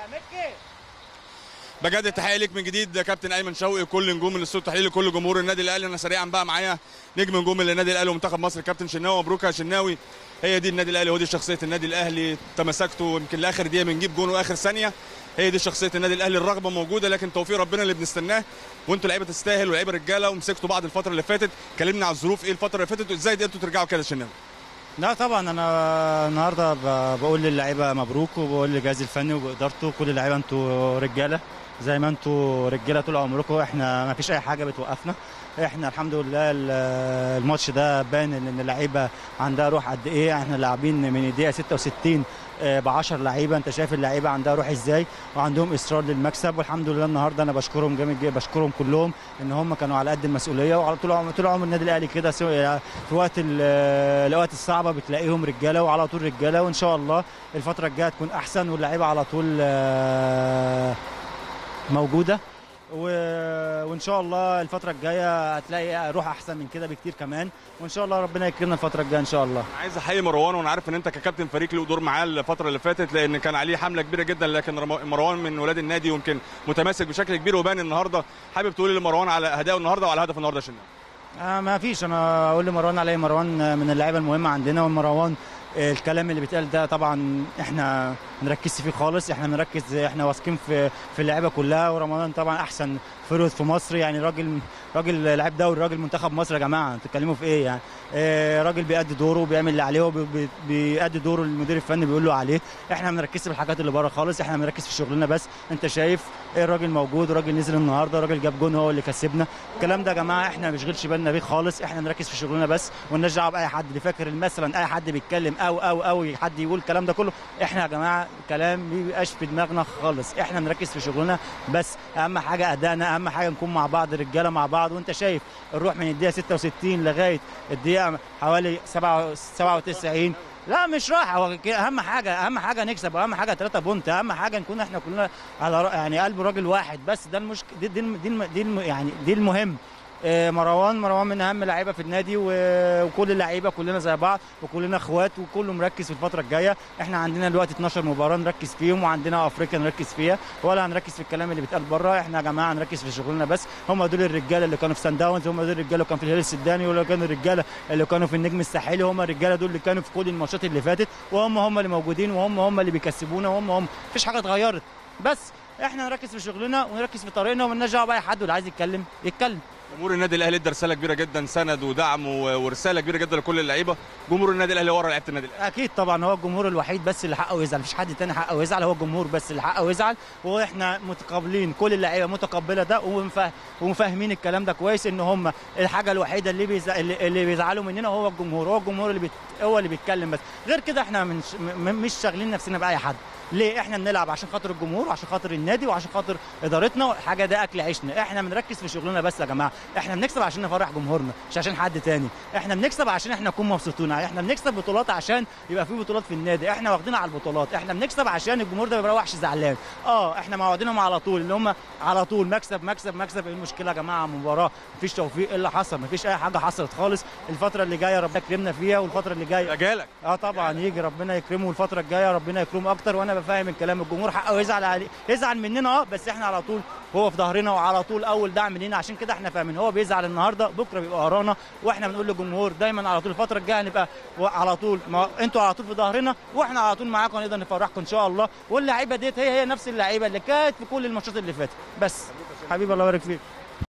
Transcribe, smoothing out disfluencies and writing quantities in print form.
بجد التحيه ليك من جديد يا كابتن ايمن شوقي، كل نجوم الاستوديو التحليلي، كل جمهور النادي الاهلي. انا سريعا بقى معايا نجم نجوم النادي الاهلي ومنتخب مصر الكابتن شناوي. مبروك يا شناوي، هي دي النادي الاهلي ودي شخصيه النادي الاهلي. تمسكتوا يمكن لاخر دقيقه بنجيب جون واخر ثانيه، هي دي شخصيه النادي الاهلي. الرغبه موجوده لكن توفيق ربنا اللي بنستناه، وانتوا لعيبه تستاهل ولاعيبه رجاله ومسكتوا بعض الفتره اللي فاتت. كلمنا على الظروف ايه الفتره اللي فاتت وازاي قدرتوا ترجعوا كده يا شناوي؟ لا طبعا انا النهارده بقول للعيبه مبروك، وبقول للجهاز الفني وبادارته كل اللعيبه انتوا رجاله زي ما انتوا رجاله طول عمركم. احنا ما فيش اي حاجه بتوقفنا، احنا الحمد لله. الماتش ده بان ان اللعيبه عندها روح قد ايه. احنا لاعبين من الدقيقه 66 ب 10 لعيبه، انت شايف اللعيبه عندها روح ازاي وعندهم اصرار للمكسب. والحمد لله النهارده انا بشكرهم جامد جدا، بشكرهم كلهم ان هم كانوا على قد المسؤوليه. وعلى طول عمر النادي الاهلي كده في وقت الاوقات الصعبه بتلاقيهم رجاله وعلى طول رجاله. وان شاء الله الفتره الجايه تكون احسن واللعيبه على طول موجوده، وان شاء الله الفتره الجايه هتلاقي روح احسن من كده بكتير كمان. وان شاء الله ربنا يكرمنا الفتره الجايه ان شاء الله. عايز احيي مروان، وانا عارف ان انت ككابتن فريق له دور معاه الفتره اللي فاتت لان كان عليه حمله كبيره جدا، لكن مروان من ولاد النادي ويمكن متماسك بشكل كبير وبان النهارده. حابب تقول لمروان على اداؤه النهارده وعلى هدف النهارده يا شناوي؟ ما فيش، انا اقول لمروان عليه، مروان من اللعيبه المهمه عندنا. ومروان الكلام اللي بيتقال ده طبعا احنا ما نركزش فيه خالص، احنا بنركز، احنا واثقين في اللعيبه كلها. ورمضان طبعا احسن فيرود في مصر، يعني راجل لعيب دوري، راجل منتخب مصر يا جماعه، انتوا بتتكلموا في ايه يعني؟ راجل بيأدي دوره وبيعمل اللي عليه وبيأدي دوره المدير الفني بيقول له عليه. احنا ما بنركزش في الحاجات اللي بره خالص، احنا بنركز في شغلنا بس. انت شايف الراجل موجود، الراجل نزل النهارده، الراجل جاب جون هو اللي كسبنا. الكلام ده يا جماعه احنا ما بنشغلش بالنا بيه خالص، احنا بنركز في شغلنا بس ومالناش دعوه باي حد اللي فاكر مثلا اي حد بيتكلم او حد يقول الكلام ده كله. احنا يا جماعه كلام ما بيبقاش في دماغنا خالص، احنا بنركز في شغلنا بس. اهم حاجه ادائنا، اهم حاجه نكون مع بعض، رجاله مع بعض. وانت شايف الروح من الدقيقه 66 لغايه الدقيقه حوالي 97. لا مش راحه، هو اهم حاجه نكسب، واهم حاجه 3 بونت، اهم حاجه نكون احنا كلنا على يعني قلب راجل واحد بس. ده يعني دي المهم. مروان من اهم اللعيبه في النادي، وكل اللعيبه كلنا زي بعض وكلنا اخوات وكله مركز في الفتره الجايه. احنا عندنا دلوقتي 12 مباراه نركز فيهم، وعندنا افريقيا نركز فيها، ولا هنركز في الكلام اللي بيتقال بره. احنا يا جماعه نركز في شغلنا بس. هم دول الرجاله اللي كانوا في سان داونز، هم دول الرجاله اللي كانوا في الهلال السوداني، ولا كانوا الرجاله اللي كانوا في النجم الساحلي، هم الرجاله دول اللي كانوا في كل الماتشات اللي فاتت، وهم اللي موجودين، وهم اللي بيكسبونا، وهم مفيش حاجه اتغيرت. بس احنا نركز في شغلنا ونركز في طريقنا ومالناش دعوه باي حد، واللي عايز يتكلم يتكلم. جمهور النادي الاهلي ادى رساله كبيره جدا، سند ودعم ورساله كبيره جدا لكل اللعيبه. جمهور النادي الاهلي ورا لعيبه النادي الاهلي. اكيد طبعا، هو الجمهور الوحيد بس اللي حقه يزعل، مفيش حد تاني حقه يزعل، هو الجمهور بس اللي حقه يزعل. واحنا متقابلين، كل اللعيبه متقبله ده ومفاهمين الكلام ده كويس، ان هم الحاجه الوحيده اللي بيزعلوا مننا هو الجمهور. هو الجمهور هو اللي بيتكلم بس، غير كده احنا مش شاغلين نفسنا باي حد. ليه؟ احنا بنلعب عشان خاطر الجمهور وعشان خاطر النادي وعشان خاطر ادارتنا، حاجه ده اكل عيشنا. احنا بنركز في شغلنا بس يا جماعه. احنا بنكسب عشان نفرح جمهورنا مش عشان حد تاني. احنا بنكسب عشان احنا نكون مبسوطين، احنا بنكسب بطولات عشان يبقى في بطولات في النادي، احنا واخدين على البطولات. احنا بنكسب عشان الجمهور ده ما بيروحش زعلان. احنا معودينهم على طول اللي هم على طول مكسب مكسب مكسب. ايه المشكله يا جماعه؟ مباراه مفيش توفيق، ايه اللي حصل؟ مفيش اي حاجه حصلت خالص. الفتره اللي جايه ربنا يكرمنا فيها، والفتره اللي جايه جالك طبعا يجي ربنا يكرمه، والفتره الجايه ربنا يكرمه اكتر. وانا بفهم الكلام، الجمهور حقه يزعل مننا بس احنا على طول هو في ظهرنا وعلى طول اول دعم لينا. عشان كده احنا فاهمين هو بيزعل النهارده بكره بيبقى ورانا، واحنا بنقول للجمهور دايما على طول الفتره الجايه نبقى على طول، انتوا على طول في ظهرنا واحنا على طول معاكم، نقدر نفرحكم ان شاء الله. واللعيبه ديت هي نفس اللعيبه اللي كانت في كل الماتشات اللي فاتت. بس حبيبي الله يبارك فيك.